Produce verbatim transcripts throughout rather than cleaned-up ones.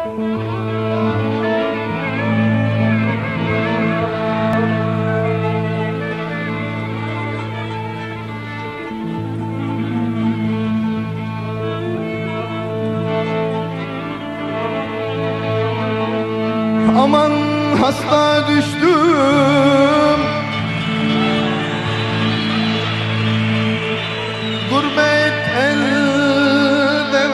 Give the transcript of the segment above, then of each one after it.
Aman hasta düştüm, gurbet elde.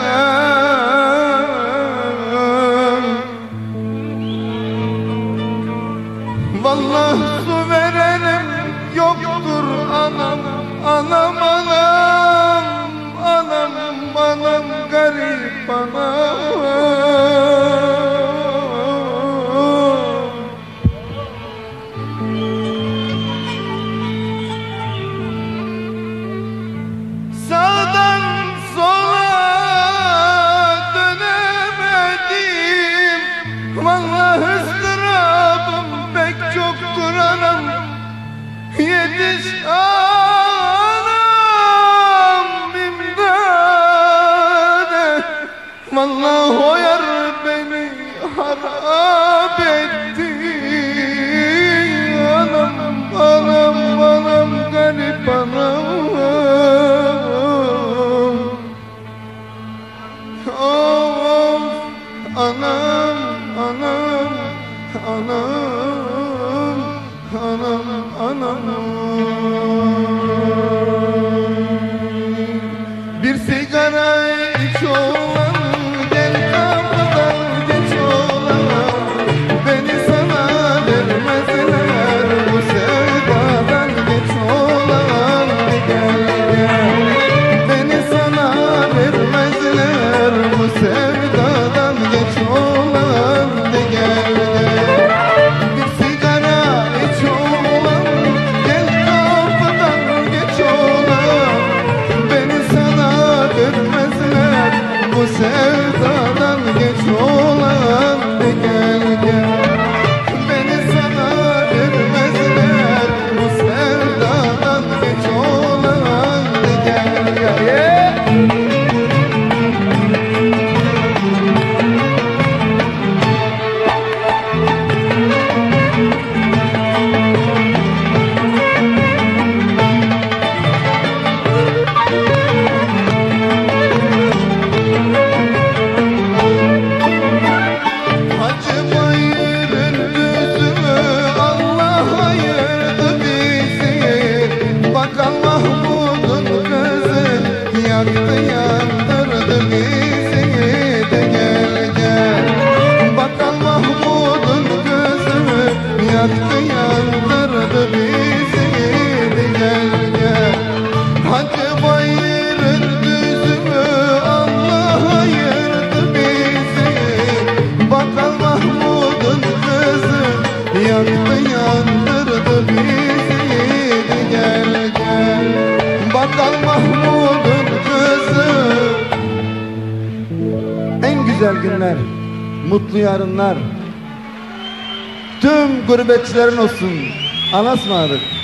Vallahi su verenim yoktur anam, anam, anam, anam, anam, garip anam. Sağdan sola dönemedim, vallahi ıstırabım pek çoktur anam. Yetiş anam imdade, vallahi o yar beni harap etti. Anam, anam, anam, garip anam. Of, anam, anam, anam, anam, anam. Bir sigara iç oğlan, gel kapıdan geç oğlan. Beni sana vermezler, bu sevdadan geç oğlan. Gel gel, beni sana vermezler, bu sevdadan geç oğlan. Gel gel, bir sigara iç oğlan, gel kapıdan geç oğlan. Beni sana vermezler, bu sevdadan geç oğlan. Gel gel, beni sana vermezler, bu sevdadan geç oğlan. Gel gel. Hacı Bayır'ın düzü Allah ayırdı bizi. Bakan Mahmud'un kızı yaktı yandırdı bizi. De gel gel, Bakan Mahmud'un kızı yaktı yandırdı bizi. De gel gel, Hacı Bayır'ın düzü Allah ayırdı bizi. Bakan Mahmud'un kızı yaktı yandırdı bizi. Gel gel, Bakan Mahmud'un kızı. En güzel günler, mutlu yarınlar tüm gurbetçilerin olsun. Anas mı abi?